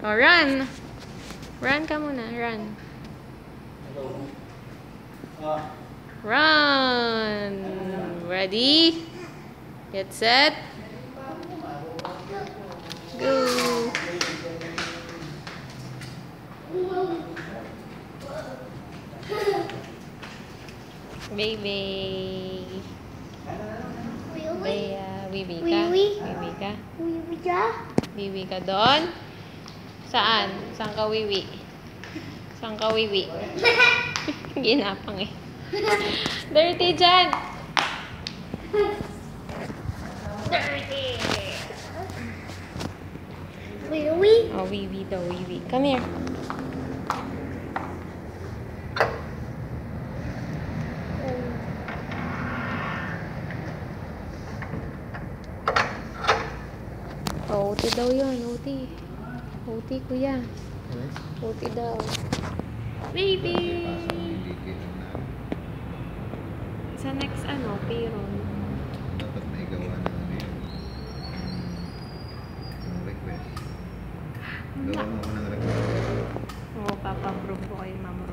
Oh, run. Run ka muna. Run. Run. Ready? Get set. Go. Baby. Wiwi ka? Wiwi ka? Wiwi ka? Wiwi ka doon? Saan? Saan ka wiwi? Saan ka wiwi? Ginapang eh. Dirty dyan! Dirty! Wiwi? Oh, wiwi daw, wiwi. Come here. Oh, uti daw yun. Uti. Uti, kuya. Uti daw. Baby! Sa next payroll. Dapat may gawa na yun. Yung request. Gawa mo ako ng request. Oo, papa-approve ko kay Ma'am Ro.